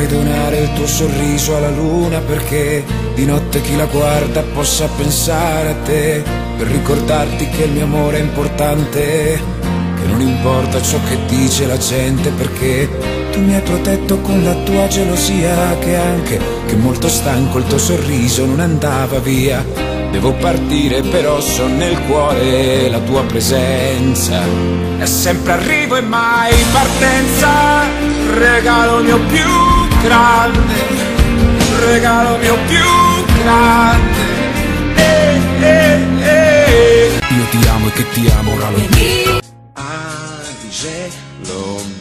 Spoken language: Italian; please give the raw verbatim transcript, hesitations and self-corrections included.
Vorrei donare il tuo sorriso alla luna, perché di notte chi la guarda possa pensare a te, per ricordarti che il mio amore è importante, che non importa ciò che dice la gente, perché tu mi hai protetto con la tua gelosia, che anche che molto stanco il tuo sorriso non andava via. Devo partire però so nel cuore la tua presenza, è sempre arrivo e mai partenza. Regalo mio più grande, regalo mio più grande, eh, eh, eh. Io ti amo e che ti amo, regalo. Ah, dice lo